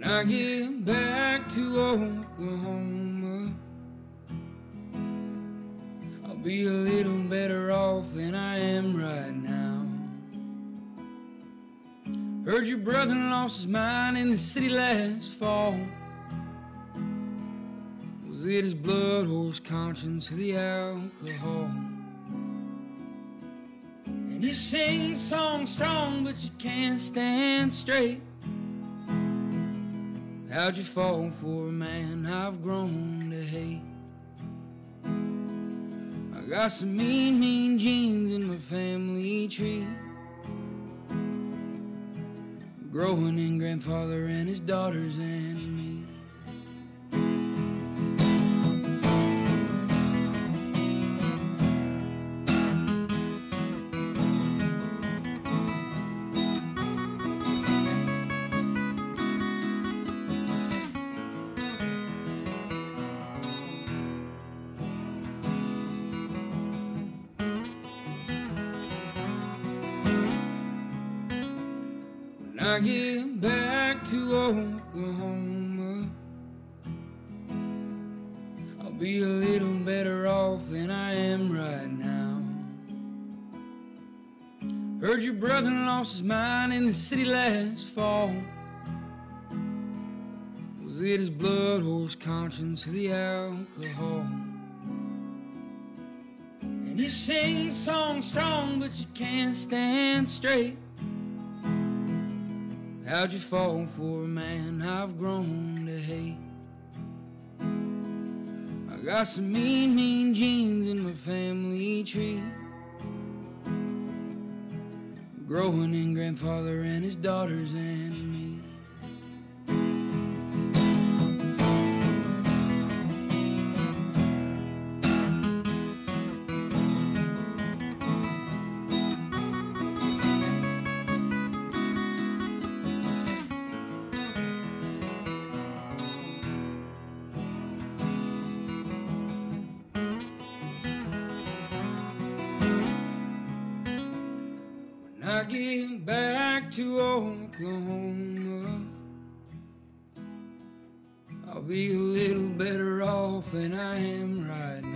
I get back to Oklahoma, I'll be a little better off than I am right now. Heard your brother lost his mind in the city last fall. Was it his blood or his conscience or the alcohol? And you sing songs strong, but you can't stand straight. How'd you fall for a man I've grown to hate? I got some mean genes in my family tree, growing in grandfather and his daughters and me. When I get back to Oklahoma, I'll be a little better off than I am right now. Heard your brother lost his mind in the city last fall. Was it his blood or his conscience or the alcohol? And you sing songs strong, but you can't stand straight. How'd you fall for a man I've grown to hate? I got some mean genes in my family tree, growing in grandfather and his daughters and me. When I get back to Oklahoma, I'll be a little better off than I am right now.